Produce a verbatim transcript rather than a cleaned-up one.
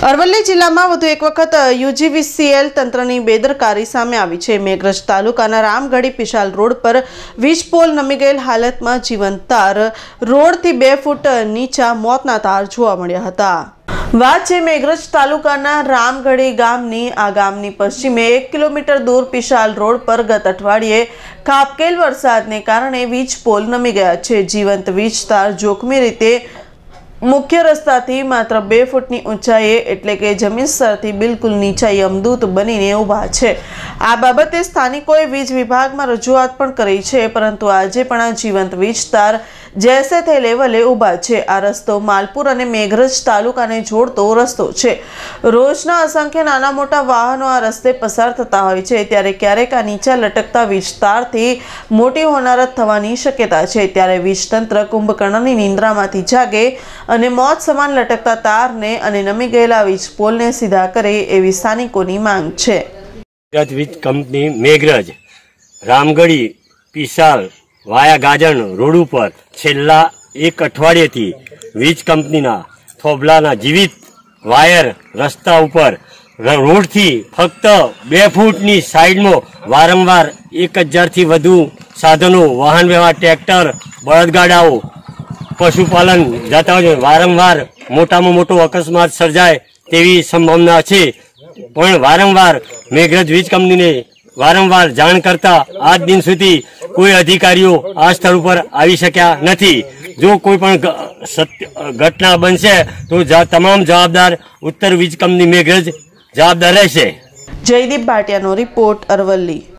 અરવલ્લી જિલ્લામાં વધુ એક વખત યુજીવીસીએલ તંત્રની બેદરકારી સામે આવી છે। મેઘરજ તાલુકાના રામગઢી પિશાલ રોડ પર વીજ પોલ નમી ગયેલ હાલતમાં જીવંત તાર રોડથી બે ફૂટ નીચા મોતના તાર જોવા મળ્યા હતા। વાત છે મેઘરજ તાલુકાના રામગઢી ગામની। આ ગામની પશ્ચિમે એક કિલોમીટર દૂર પિશાલ રોડ પર ગત અઠવાડિયે ખાબકેલ વરસાદને કારણે વીજ પોલ નમી ગયા છે। જીવંત વીજ તાર જોખમી રીતે मुख्य रस्ता थी मात्र बे फूटनी ऊंचाई एटले के जमीन स्तरथी बिल्कुल नीचा यमदूत बनीने उभा छे। आ बाबते स्थानिकोए वीज विभागमां रजूआत पण करी छे, परंतु आजे पण आ जीवंत वीज तार जैसे थे लेवले उभा छे। आ रस्तो मालपुर अने मेघरज तालुकाने जोड़तो रस्तो छे। रोजना असंख्य नाना मोटा वाहनो आ रस्ते पसार थता होय छे, त्यारे क्यारेक आ नीचा लटकता वीज तारथी मोटी होनारत थवानी शक्यता छे। त्यारे वीज तंत्र कुंभकर्णनी निंद्रामांथी जागे અને મોત સમાન લટકતા તારને અને નમી ગયેલા વીજ પોલને સીધા કરે એવી સ્થાનિકોની માંગ છે। ગુજરાત વીજ company Meghraj Ramgadhi Pishal via Gajan road ઉપર છેલ્લા એક અઠવાડિયેથી વીજ કંપનીના થોભલાના જીવિત વાયર રસ્તા ઉપર રોડથી ફક્ત બે ફૂટની સાઈડમાં વારંવાર એક હજારથી વધુ સાધનો વાહન વ્યવહાર ટ્રેક્ટર બળદગાડાઓ पशुपालन जाता हो वारंवार मोटामां मोटो अकस्मात सर्जाय तेवी संभावना छे। पण वारंवार मेघरज वीज कंपनी ने वारंवार जाण करता आज दिन सुधी कोई अधिकारीओ आ स्थल पर आवी शक्या नथी। जो कोई पण घटना बनशे तो तमाम जवाबदार उत्तर वीज कंपनी मेघरज जवाबदार रहेशे। जयदीप भाटियानो रिपोर्ट, अरवल्ली।